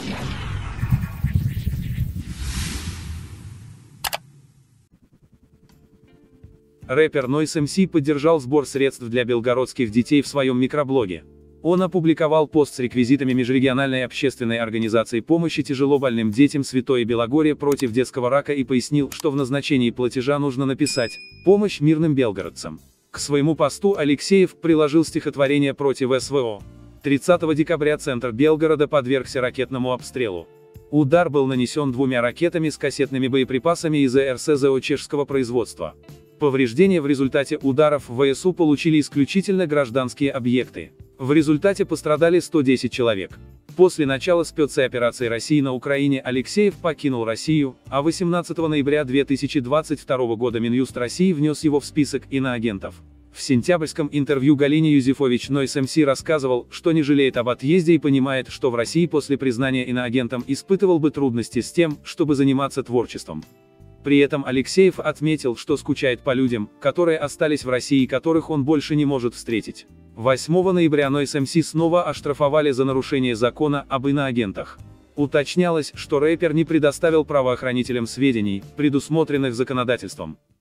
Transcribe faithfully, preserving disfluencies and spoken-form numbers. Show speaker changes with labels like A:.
A: Рэпер Noise эм си поддержал сбор средств для белгородских детей в своем микроблоге. Он опубликовал пост с реквизитами межрегиональной общественной организации помощи тяжело больным детям Святое Белогорье против детского рака и пояснил, что в назначении платежа нужно написать «Помощь мирным белгородцам». К своему посту Алексеев приложил стихотворение против эс вэ о. тридцатого декабря центр Белгорода подвергся ракетному обстрелу. Удар был нанесен двумя ракетами с кассетными боеприпасами из эр эс зэ о чешского производства. Повреждения в результате ударов в вэ эс у получили исключительно гражданские объекты. В результате пострадали сто десять человек. После начала спецоперации России на Украине Алексеев покинул Россию, а восемнадцатого ноября две тысячи двадцать второго года Минюст России внес его в список иноагентов. В сентябрьском интервью Галине Юзефович Noise эм си рассказывал, что не жалеет об отъезде и понимает, что в России после признания иноагентом испытывал бы трудности с тем, чтобы заниматься творчеством. При этом Алексеев отметил, что скучает по людям, которые остались в России и которых он больше не может встретить. восьмого ноября Noise эм си снова оштрафовали за нарушение закона об иноагентах. Уточнялось, что рэпер не предоставил правоохранителям сведений, предусмотренных законодательством.